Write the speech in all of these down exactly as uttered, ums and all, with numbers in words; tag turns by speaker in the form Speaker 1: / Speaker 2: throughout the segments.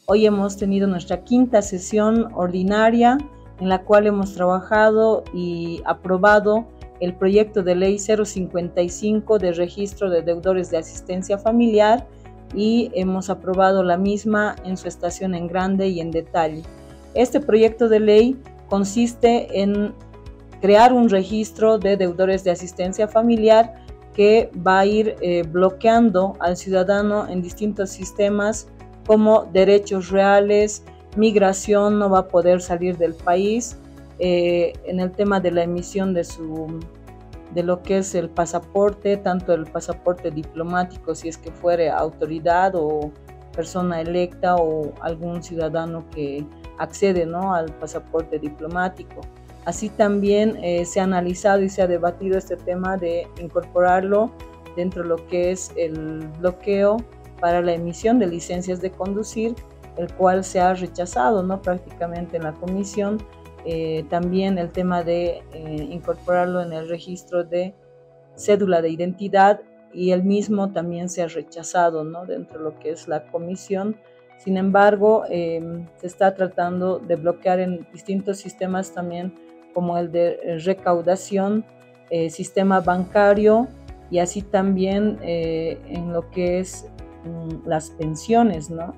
Speaker 1: Hoy hemos tenido nuestra quinta sesión ordinaria en la cual hemos trabajado y aprobado el proyecto de ley cero cincuenta y cinco de registro de deudores de asistencia familiar y hemos aprobado la misma en su estación en grande y en detalle. Este proyecto de ley consiste en crear un registro de deudores de asistencia familiar que va a ir eh, bloqueando al ciudadano en distintos sistemas como derechos reales, migración, no va a poder salir del país, eh, en el tema de la emisión de su de lo que es el pasaporte, tanto el pasaporte diplomático si es que fuere autoridad o persona electa o algún ciudadano que accede, ¿no?, al pasaporte diplomático. Así también eh, se ha analizado y se ha debatido este tema de incorporarlo dentro de lo que es el bloqueo para la emisión de licencias de conducir, el cual se ha rechazado, ¿no?, prácticamente en la comisión. Eh, también el tema de eh, incorporarlo en el registro de cédula de identidad y el mismo también se ha rechazado, ¿no?, dentro de lo que es la comisión. Sin embargo, eh, se está tratando de bloquear en distintos sistemas también como el de recaudación, eh, sistema bancario y así también eh, en lo que es mm, las pensiones, ¿no?,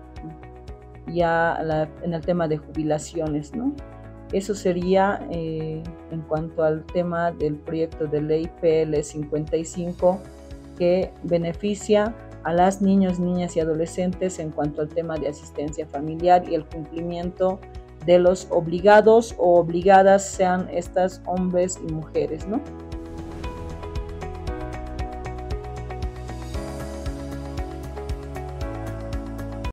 Speaker 1: ya la, en el tema de jubilaciones, ¿no? Eso sería eh, en cuanto al tema del proyecto de ley P L cincuenta y cinco que beneficia a las niños, niñas y adolescentes en cuanto al tema de asistencia familiar y el cumplimiento de los obligados o obligadas, sean estas hombres y mujeres, ¿no?